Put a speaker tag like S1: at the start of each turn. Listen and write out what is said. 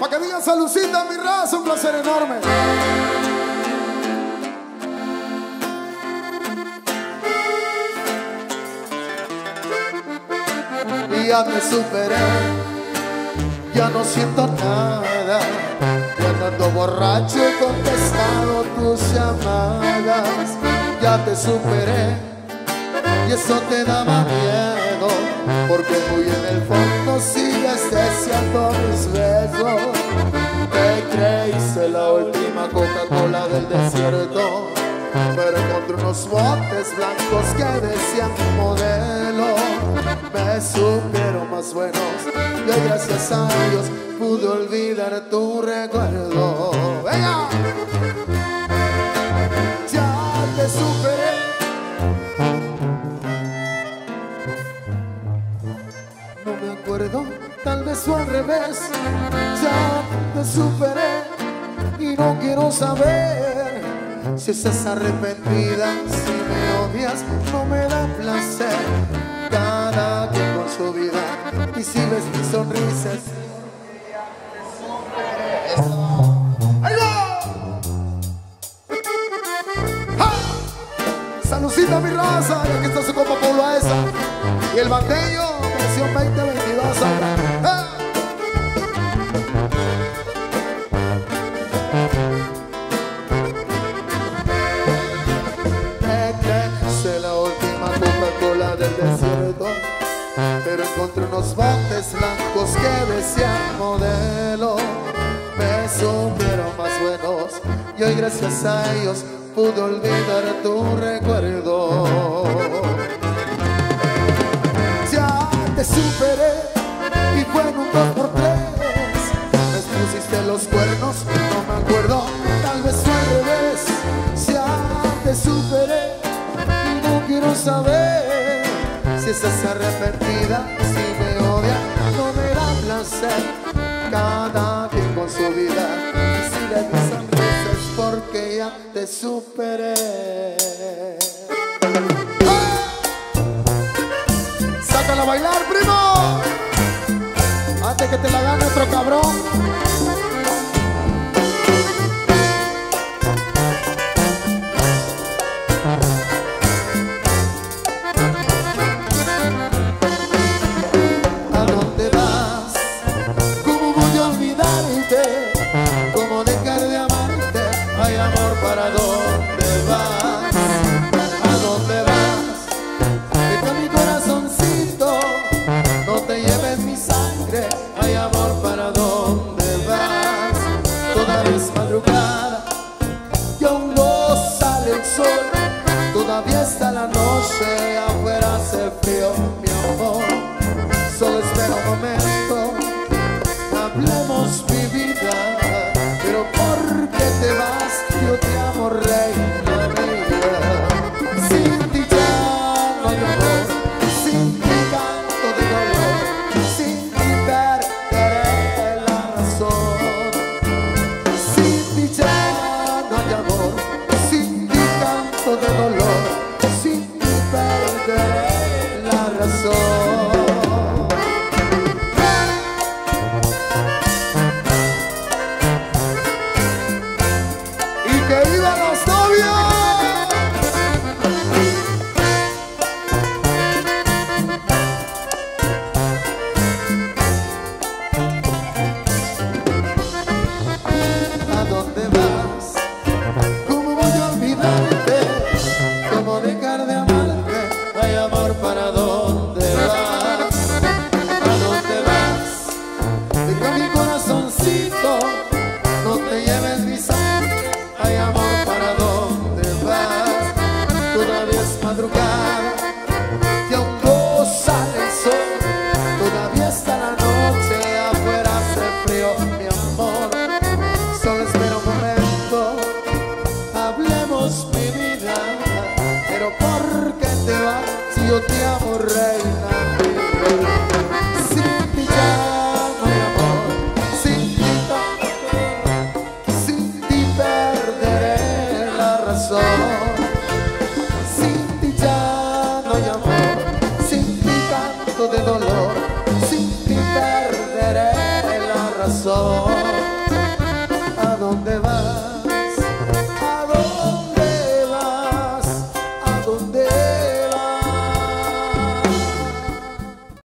S1: para que digan saludcita, mi raza, un placer enorme. Y ya me superé, ya no siento nada. Ya no ando borracho, he contestado tus llamadas. Ya te superé y eso te daba miedo, porque muy en el fondo sigues deseando mis besos. Te creíste la última Coca-Cola del desierto, pero encontré unos botes blancos que decían modelo. Me supieron más buenos y hoy gracias a Dios pude olvidar tu recuerdo. ¡Venga! Ya te superé. No me acuerdo, tal vez fue al revés. Ya te superé y no quiero saber si estás arrepentida, si me odias, no me da placer. Cada quien con su vida, y si ves mis sonrisas, ¡ahí va! ¡Ja! Saludcita, mi raza, y aquí está su compa Pablo Aesa y el bandeño, versión 2022. ¡Ja! Del desierto, pero encontré unos botes blancos que decían modelo. Me supieron más buenos y hoy gracias a ellos pude olvidar tu recuerdo. Ya te superé y fue en un 2x3. Me pusiste los cuernos, no me acuerdo, tal vez fue al revés. Ya te superé y no quiero saber si estás arrepentida, si me odia, no me da placer. Cada quien con su vida, y si le mis sonrisas porque ya te superé. ¡Ah! ¡Sácala a bailar, primo! Antes que te la gane otro cabrón. ¿Para dónde vas? ¿A dónde vas? Deja mi corazoncito, no te lleves mi sangre. Ay, amor, ¿para dónde vas? Todavía es madrugada y aún no sale el sol. Todavía está la noche, afuera hace frío, mi amor. Solo espera un momento, hablemos mi vida. Pero ¿por qué te vas? Yo te amo, reina mía. Sin ti ya no hay amor, sin ti canto de dolor, sin ti perderé la razón. Sin ti ya no hay amor, sin ti canto de dolor, sin ti perderé la razón. Yo te amo, reina mía. Sin ti ya no hay amor, sin ti ¿A dónde vas?